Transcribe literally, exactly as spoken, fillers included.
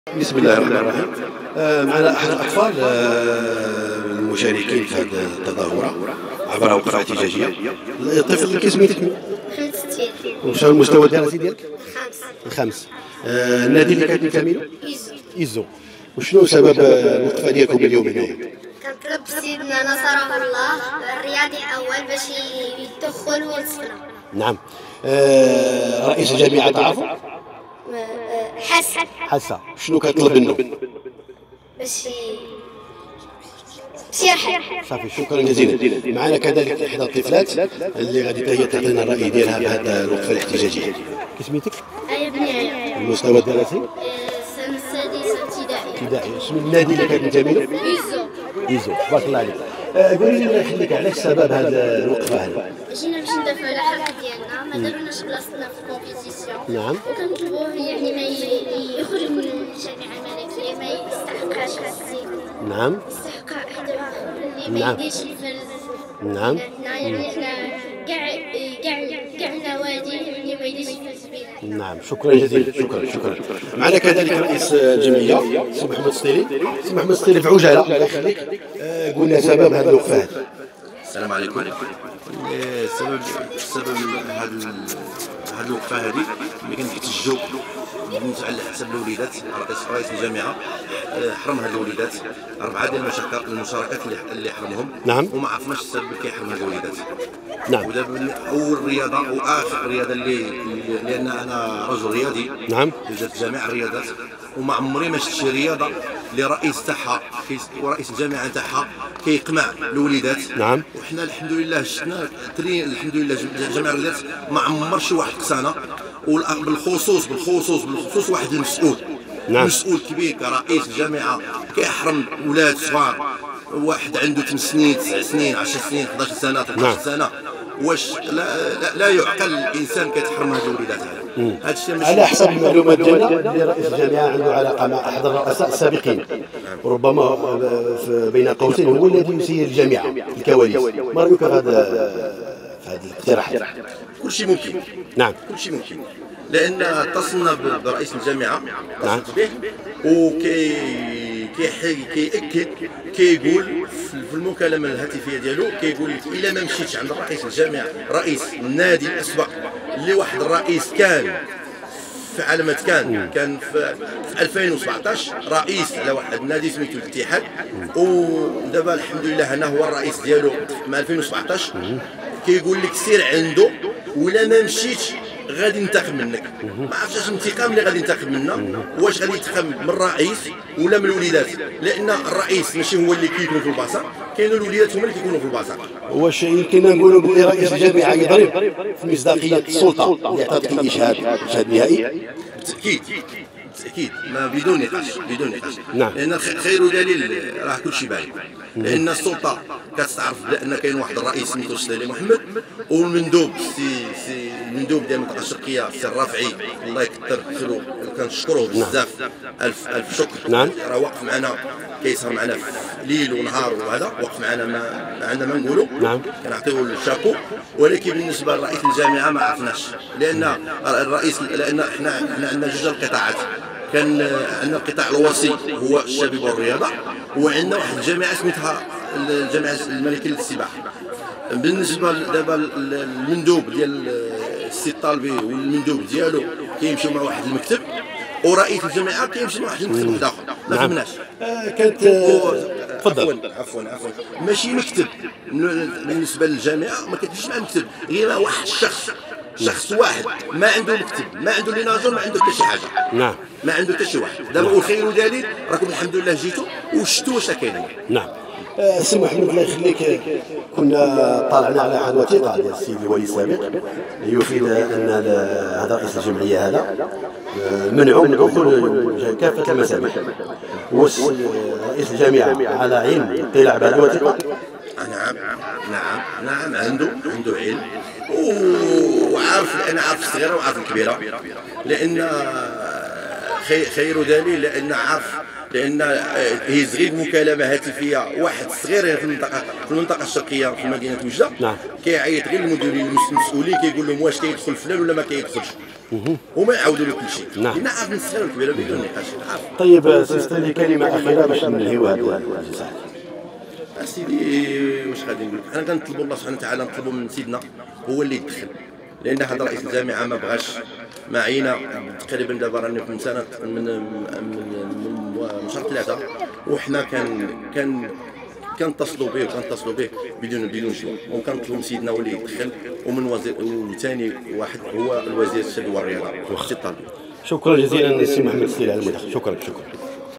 بسم الله الرحمن الرحيم. آه، معنا أحد الأطفال آه، المشاركين في هذه التظاهرة عبر وقفة احتجاجية. الطفل اللي كيسميتك؟ خمس سنين. وش هو المستوى الدراسي ديالك؟ خمس. الخامس. آه، النادي اللي كتنتمي له؟ إيزو. إيزو. وشنو سبب آه، الوقفة ديالكم اليوم هنايا؟ كنطلب سيدنا نصره الله الرياضي الأول باش يدخل ونصفنا. نعم. آه، رئيس الجامعة تعرفوا؟ حسن. حسا. شنو كتطلب منه؟ باش باش يرحل. صافي، شكرا جزيلا. معنا كذلك إحدى الطفلات اللي غادي هي تعطينا الرأي ديالها في هذه الوقفة الاحتجاجية. كسميتك؟ أيا بنية. المستوى الدراسي؟ السنة السادسة ابتدائي. ابتدائي. شنو النادي اللي كتنتمي له؟ إيزو. إيزو، بارك الله عليك. آه، قولي لي الله يخليك، علاش سبب هذه الوقفة هذه؟ جينا باش ندافعوا على الحق ديالنا، ما دارولناش بلاصتنا في الكومبيتيسيون. نعم. وكنطلبوه يعني ما ي- يخرج من الجامعة الملكية، ما يستحقهاش هذا الزين. نعم. يستحق واحد آخر اللي ما نعم. يديرش الفرز. نعم. حنا يعني حنا كاع كاع كاع النوادي يعني ما يديرش الفرز بينا. نعم، شكرا جزيلا. شكرا شكرا. معنا كذلك رئيس الجمعية سي محمد السطيلي. سي محمد السطيلي، في عجالة الله يخليك، آه، قلنا سبب هذه الوقفة هذه. السلام عليكم. السبب السبب هذه هذه الوقفه هذه اللي كنحتجوا بالنسبه على حسب الوليدات. رئيس رئيس الجامعه حرم هاد الوليدات اربعه ديال المشاركات المشاركات اللي اللي حرمهم. نعم. وما عرفناش السبب اللي كيحرم هاد الوليدات. نعم. ودابا اول رياضه واخر رياضه اللي لان انا رجل رياضي. نعم. درت جامع الرياضات وما عمري ما شفت شي رياضه اللي رئيس تاعها ورئيس الجامعه تاعها كيقمع الوليدات. نعم. وحنا الحمد لله شفنا تري الحمد لله جامع الرياضات ما عمر شي واحد قسانا، وبالخصوص بالخصوص بالخصوص واحد المسؤول. نعم. مسؤول كبير كرئيس الجامعه كيحرم ولاد صغار، واحد عنده ثمان سنين تسع سنين عشر سنين احد عشر سنه ثلاثة عشر سنه. واش لا, لا, لا يعقل الانسان كيتحرم هذه الوليدات هذا. هذا الشيء على حسب المعلومات ديالنا اللي رئيس الجامعة عنده علاقة مع أحد الرؤساء السابقين، ربما في- بين قوسين هو الذي يسير الجامعة في الكواليس. ما رأيك في هذا في هذه الاقتراحات؟ كل شيء ممكن. نعم. كل شيء ممكن، لان اتصلنا ب- برئيس الجامعه، نعم. اتصلت به وكي كيحي كيأكد كيقول في المكالمه الهاتفيه ديالو كيقول لك الا ما مشيتش عند رئيس الجامعه رئيس النادي الاسبق اللي واحد الرئيس كان في علامة كان كان في في ألفين وسبعطاش رئيس على واحد النادي سميتو الاتحاد، ودابا الحمد لله انا هو الرئيس ديالو من ألفين وسبعطاش. كيقول لك سير عنده ولا ما مشيتش غادي ينتقم منك. ما عرفتش اش الانتقام اللي غادي ينتقم منا، واش غادي ينتقم من الرئيس ولا من الوليدات، لان الرئيس ماشي هو اللي كيكون في البلاصه، كاين الوليدات هما اللي كيكونوا في البلاصه. واش يمكن نقولوا بلي رئيس الجامعة يضرب في مصداقية السلطة اللي عطاتك الإشهاد إشهاد نهائي؟ بالتاكيد بالتاكيد، ما بدون نقاش بدون نقاش. نعم. لان خير دليل راه كل شيء باين، لان السلطه كتعرف بان كاين واحد الرئيس سميتو السلالي محمد، والمندوب سي سي المندوب ديال المنطقه الشرقيه السي الرافعي الله يكثر خيرو كنشكروه بزاف. الف الف شكر. نعم. راه واقف معنا كيسهر معنا في ليل ونهار، وهذا واقف معنا ما, ما عندنا ما نقولوا. نعم. كنعطيوه الشابو. ولكن بالنسبه لرئيس الجامعه ما عرفناش، لان الرئيس لان حنا حنا عندنا جوج القطاعات. كان عندنا القطاع الوسيط هو الشباب والرياضه، وعندنا واحد الجامعه سميتها الجامعه الملكيه للسباحه. بالنسبه دابا المندوب ديال السي الطالبي والمندوب ديالو كيمشيو مع واحد المكتب، ورئيس الجامعه كيمشي مع واحد المكتب واحد اخر. ما نعم. فهمناش. آه، كانت آه، تفضل. عفوا عفوا ماشي مكتب. بالنسبه للجامعه ما كتمشيش مع المكتب، غير واحد الشخص شخص واحد ما عنده مكتب، ما عنده لي ناظر، ما عنده حتى شي حاجه. نعم. ما عنده حتى شي واحد. دابا والخير دليل راكم الحمد لله جيتوا وشفتوا واش كاين. نعم. آه، سي محمد الله يخليك، كنا طالعنا على واحد الوثيقه ديال السيد الولي السابق يفيد ان هذا رئيس الجمعيه هذا آه، منعه من دخول كافه المسامح. ورئيس الجامعه على علم اطلاع بهذه الوثيقه؟ نعم نعم نعم عنده عنده علم وعارف، لان عارف الصغيره وعارف الكبيره، لان خير دليل، لان عارف لان هز غير مكالمه هاتفيه واحد صغير في المنطقه في المنطقه الشرقيه في مدينه وجده. نعم. كيعيط غير المديرين المسؤولين كيقول لهم واش كيدخل فلان ولا ما كيدخلش، هما يعاودوا له كل شيء. نعم. لان عارف من الصغير والكبير بدون نقاش. طيب سي ستانلي كلمه اخيره باش ننهيو هذا الجلسه. سيدي واش غادي نقول لك، حنا كنطلبوا الله سبحانه وتعالى، نطلبوا من سيدنا هو اللي يدخل، لان هذا رئيس الجامعه ما بغاش معينا تقريبا دابا راني من سنه من من من شهر ثلاثه، وحنا كان كان كنتصلوا به وكنتصلوا به بدون بدون شيء، وكنطلبوا من سيدنا هو اللي يدخل، ومن وزير وثاني واحد هو الوزير الشباب والرياضه. شكرا جزيلا السي محمد السيد على المداخله. شكرا شكرا.